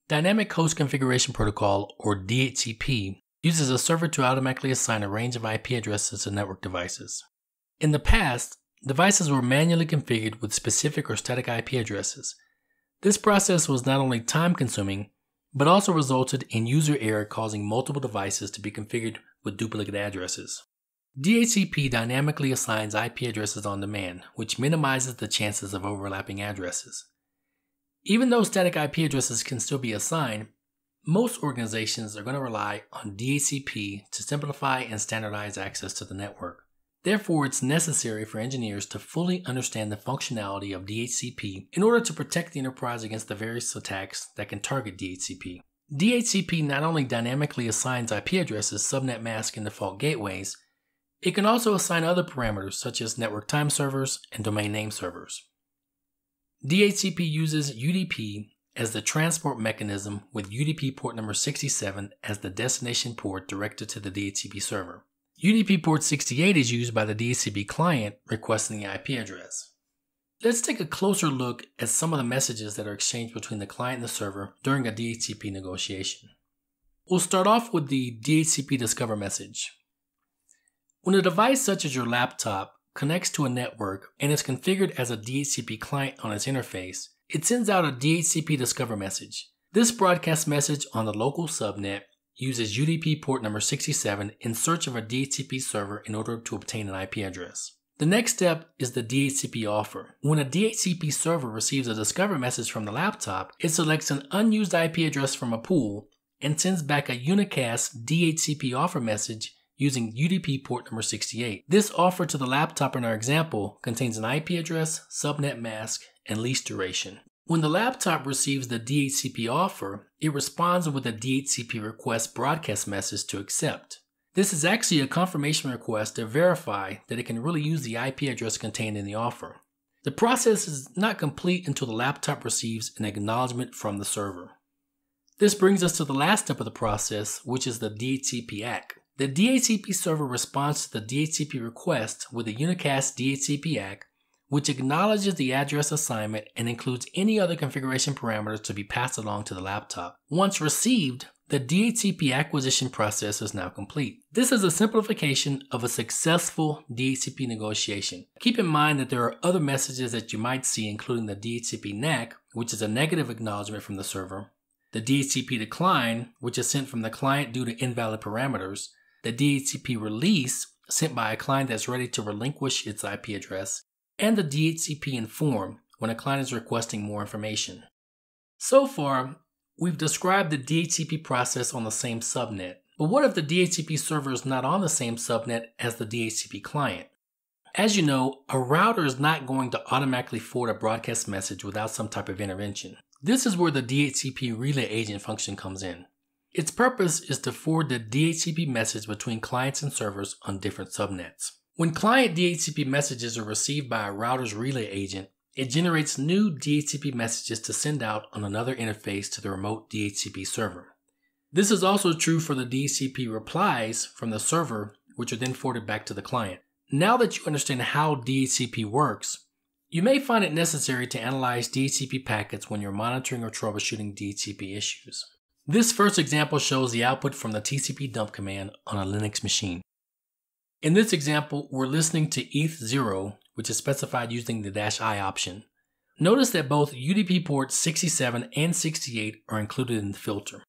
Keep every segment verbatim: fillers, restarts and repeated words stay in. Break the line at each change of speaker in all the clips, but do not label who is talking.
Dynamic Host Configuration Protocol, or D H C P, uses a server to automatically assign a range of I P addresses to network devices. In the past, devices were manually configured with specific or static I P addresses. This process was not only time-consuming, but also resulted in user error causing multiple devices to be configured with duplicate addresses. D H C P dynamically assigns I P addresses on demand, which minimizes the chances of overlapping addresses. Even though static I P addresses can still be assigned, most organizations are going to rely on D H C P to simplify and standardize access to the network. Therefore, it's necessary for engineers to fully understand the functionality of D H C P in order to protect the enterprise against the various attacks that can target D H C P. D H C P not only dynamically assigns I P addresses, subnet mask, and default gateways, it can also assign other parameters such as network time servers and domain name servers. D H C P uses U D P as the transport mechanism, with U D P port number sixty-seven as the destination port directed to the D H C P server. U D P port sixty-eight is used by the D H C P client requesting the I P address. Let's take a closer look at some of the messages that are exchanged between the client and the server during a D H C P negotiation. We'll start off with the D H C P Discover message. When a device such as your laptop connects to a network and is configured as a D H C P client on its interface, it sends out a D H C P Discover message. This broadcast message on the local subnet uses U D P port number sixty-seven in search of a D H C P server in order to obtain an I P address. The next step is the D H C P offer. When a D H C P server receives a Discover message from the laptop, it selects an unused I P address from a pool and sends back a unicast D H C P offer message using U D P port number sixty-eight. This offer to the laptop in our example contains an I P address, subnet mask, and lease duration. When the laptop receives the D H C P offer, it responds with a D H C P request broadcast message to accept. This is actually a confirmation request to verify that it can really use the I P address contained in the offer. The process is not complete until the laptop receives an acknowledgement from the server. This brings us to the last step of the process, which is the D H C P A C K. The D H C P server responds to the D H C P request with a unicast D H C P A C K, which acknowledges the address assignment and includes any other configuration parameters to be passed along to the laptop. Once received, the D H C P acquisition process is now complete. This is a simplification of a successful D H C P negotiation. Keep in mind that there are other messages that you might see, including the D H C P N A C, which is a negative acknowledgement from the server, the D H C P decline, which is sent from the client due to invalid parameters, the D H C P release, sent by a client that's ready to relinquish its I P address, and the D H C P inform, when a client is requesting more information. So far, we've described the D H C P process on the same subnet, but what if the D H C P server is not on the same subnet as the D H C P client? As you know, a router is not going to automatically forward a broadcast message without some type of intervention. This is where the D H C P relay agent function comes in. Its purpose is to forward the D H C P message between clients and servers on different subnets. When client D H C P messages are received by a router's relay agent, it generates new D H C P messages to send out on another interface to the remote D H C P server. This is also true for the D H C P replies from the server, which are then forwarded back to the client. Now that you understand how D H C P works, you may find it necessary to analyze D H C P packets when you're monitoring or troubleshooting D H C P issues. This first example shows the output from the T C P dump command on a Linux machine. In this example, we're listening to E T H zero, which is specified using the -i option. Notice that both U D P ports sixty-seven and sixty-eight are included in the filter.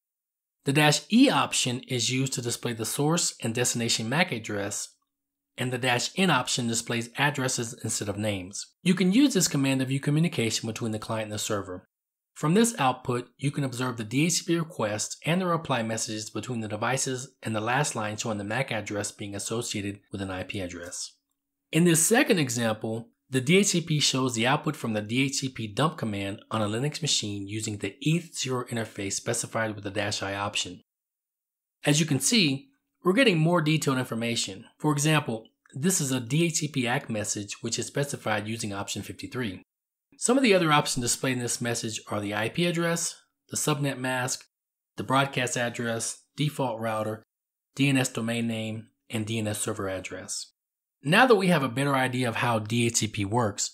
The -e option is used to display the source and destination M A C address, and the -n option displays addresses instead of names. You can use this command to view communication between the client and the server. From this output, you can observe the D H C P request and the reply messages between the devices, and the last line showing the M A C address being associated with an I P address. In this second example, the D H C P shows the output from the D H C P dump command on a Linux machine using the E T H zero interface specified with the -i option. As you can see, we're getting more detailed information. For example, this is a D H C P A C K message which is specified using option fifty-three. Some of the other options displayed in this message are the I P address, the subnet mask, the broadcast address, default router, D N S domain name, and D N S server address. Now that we have a better idea of how D H C P works,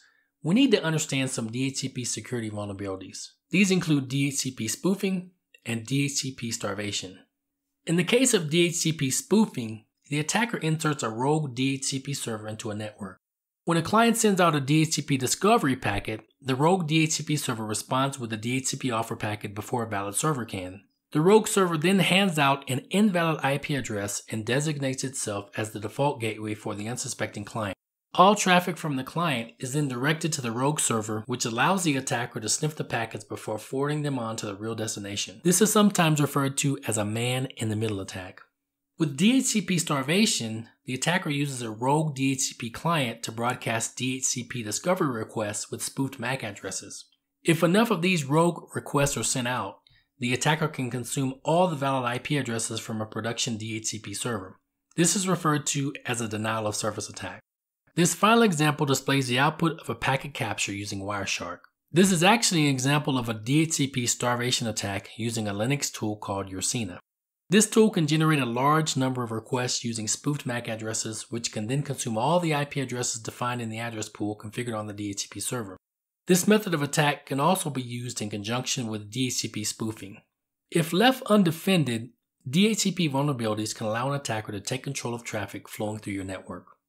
we need to understand some D H C P security vulnerabilities. These include D H C P spoofing and D H C P starvation. In the case of D H C P spoofing, the attacker inserts a rogue D H C P server into a network. When a client sends out a D H C P discovery packet, the rogue D H C P server responds with a D H C P offer packet before a valid server can. The rogue server then hands out an invalid I P address and designates itself as the default gateway for the unsuspecting client. All traffic from the client is then directed to the rogue server, which allows the attacker to sniff the packets before forwarding them on to the real destination. This is sometimes referred to as a man-in-the-middle attack. With D H C P starvation, the attacker uses a rogue D H C P client to broadcast D H C P discovery requests with spoofed M A C addresses. If enough of these rogue requests are sent out, the attacker can consume all the valid I P addresses from a production D H C P server. This is referred to as a denial of service attack. This final example displays the output of a packet capture using Wireshark. This is actually an example of a D H C P starvation attack using a Linux tool called Ursina. This tool can generate a large number of requests using spoofed M A C addresses, which can then consume all the I P addresses defined in the address pool configured on the D H C P server. This method of attack can also be used in conjunction with D H C P spoofing. If left undefended, D H C P vulnerabilities can allow an attacker to take control of traffic flowing through your network.